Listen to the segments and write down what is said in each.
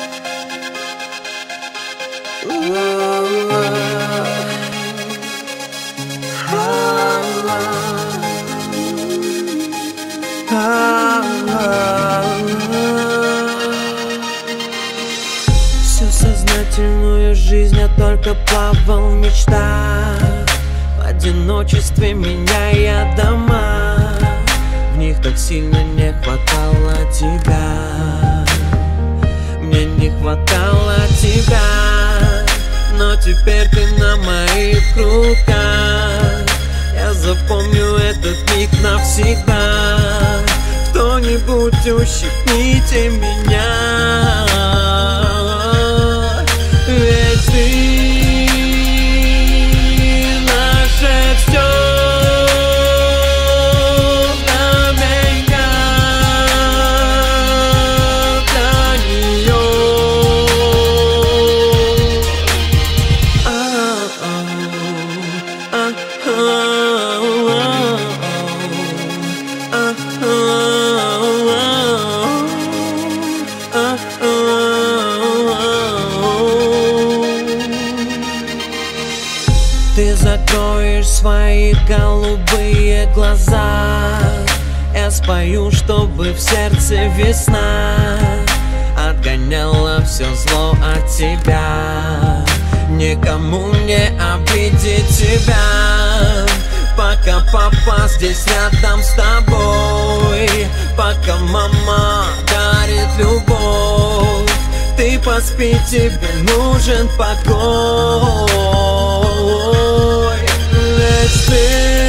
Всю сознательную жизнь я только плавал в мечтах, в одиночестве меняя дома. В них так сильно не хватало тебя, мне не хватало тебя. Но теперь ты на моих руках, я запомню этот миг навсегда. Кто-нибудь ущипните меня, ведь ты наше все для меня, для нее. Ты закроешь свои голубые глаза, я спою, чтобы в сердце весна отгоняла все зло от тебя. Никому не обидеть тебя, пока папа здесь рядом с тобой, пока мама дарит любовь. Ты поспи, тебе нужен покой, ведь ты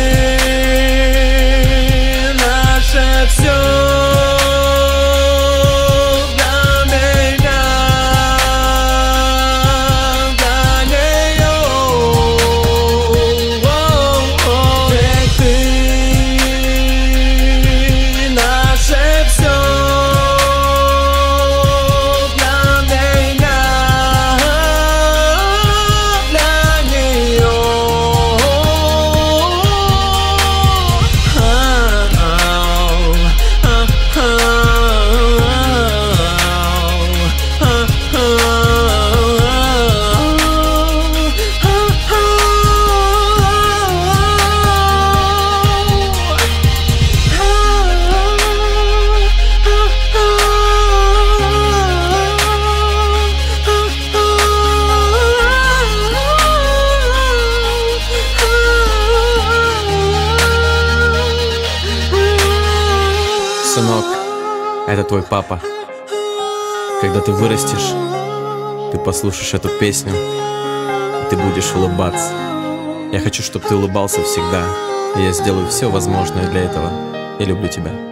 наше все для меня, для нее. Ведь ты наше все. Сынок, это твой папа. Когда ты вырастешь, ты послушаешь эту песню, и ты будешь улыбаться. Я хочу, чтобы ты улыбался всегда, и я сделаю все возможное для этого. Я люблю тебя.